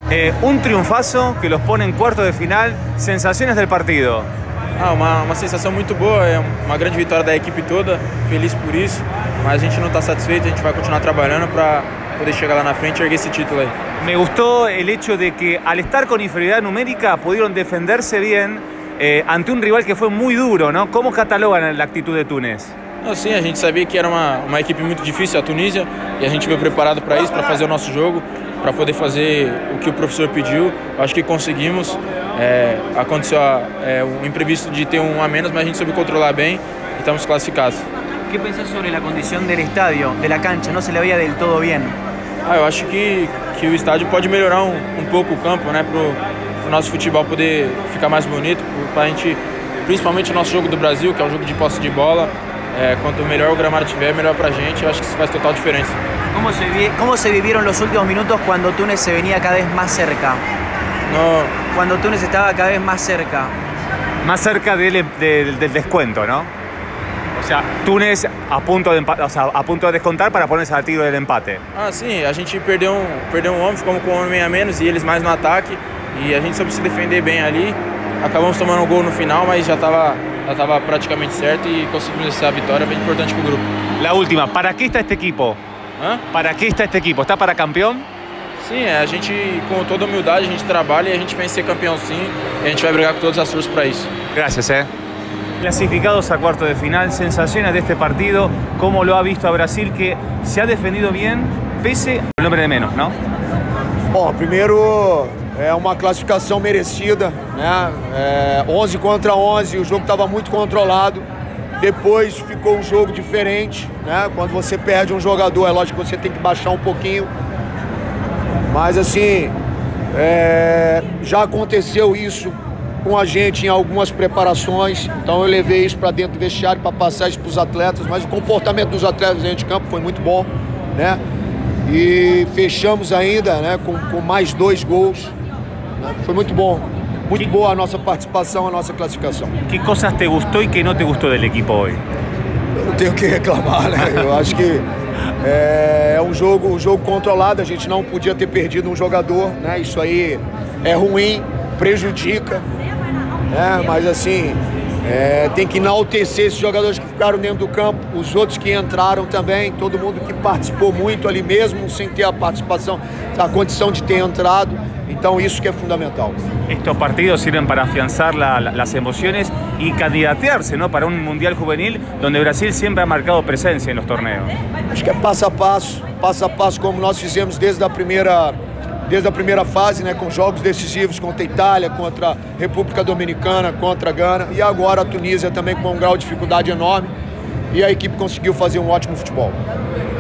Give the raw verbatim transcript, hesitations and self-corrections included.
Eh, un triunfazo que los pone en cuartos de final. Sensaciones del partido. Ah, uma, uma sensação muito boa, é uma grande vitória da equipe toda, feliz por isso, mas a gente não está satisfeito, a gente vai continuar trabalhando para poder chegar lá na frente e erguer esse título aí. Me gustó el hecho de que al estar con inferioridad numérica pudieron defenderse bien eh, ante un rival que fue muy duro, ¿no? ¿Cómo catalogan la actitud de Túnez? Não, sim, a gente sabia que era uma, uma equipe muito difícil, a Tunísia, e a gente veio preparado para isso, para fazer o nosso jogo, para poder fazer o que o professor pediu. Acho que conseguimos. É, aconteceu é, um imprevisto de ter um a menos, mas a gente soube controlar bem e estamos classificados. O que pensás sobre a condição do estádio, da cancha? Não se le veia del todo bem? Ah, eu acho que, que o estádio pode melhorar um, um pouco o campo, né, para o nosso futebol poder ficar mais bonito, para a gente, principalmente o nosso jogo do Brasil, que é um jogo de posse de bola. É, quanto melhor o gramado tiver, melhor para a gente. Eu acho que isso faz total diferença. Como se, como se vivieron los últimos minutos cuando Túnez se venía cada vez más cerca? No. Cuando Túnez estaba cada vez más cerca. Más cerca del, del, del descuento, ¿no? O sea, Túnez a punto, de, o sea, a punto de descontar para ponerse a tiro del empate. Ah, sim. A gente perdeu um, perdeu um homem, ficamos com um homem a menos e eles mais no ataque. E a gente soube se defender bem ali. Acabamos tomando um gol no final, mas já estava já estava praticamente certo e conseguimos essa vitória bem importante para o grupo. La última, ¿para qué está este equipo? Hã? ¿Para qué está este equipo? ¿Está para campeón? Sim, a gente, com toda humildade, a gente trabalha e a gente pensa em ser campeão sim. E a gente vai brigar com todas as forças para isso. Gracias, eh. Clasificados a cuartos de final, sensaciones de este partido, ¿cómo lo ha visto a Brasil que se ha defendido bien pese al nombre de menos, ¿no? Bom, primeiro é uma classificação merecida, né? É, onze contra onze, o jogo estava muito controlado. Depois ficou um jogo diferente, né? Quando você perde um jogador, é lógico que você tem que baixar um pouquinho. Mas assim, é, já aconteceu isso com a gente em algumas preparações, então eu levei isso para dentro do vestiário para passar isso para os atletas, mas o comportamento dos atletas dentro de campo foi muito bom, né? E fechamos ainda, né, com, com mais dois gols, né? Foi muito bom, muito que, boa a nossa participação, a nossa classificação. Que coisas te gostou e que não te gostou do equipo hoje? Eu não tenho o que reclamar, né? Eu acho que é, é um jogo, um jogo controlado, a gente não podia ter perdido um jogador, né? Isso aí é ruim, prejudica, né? Mas assim, é, tem que enaltecer esses jogadores que ficaram dentro do campo, os outros que entraram também, todo mundo que participou muito ali mesmo, sem ter a participação, a condição de ter entrado. Então isso que é fundamental. Estos partidos sirven para afianzar la, la, las emociones y candidatearse, ¿no?, para un Mundial Juvenil donde Brasil siempre ha marcado presencia en los torneos. Acho que é passo a passo, passo a passo como nós fizemos desde a primeira, desde a primeira fase, né, com jogos decisivos contra a Itália, contra a República Dominicana, contra a Gana e agora a Tunísia também com um grau de dificuldade enorme e a equipe conseguiu fazer um ótimo futebol.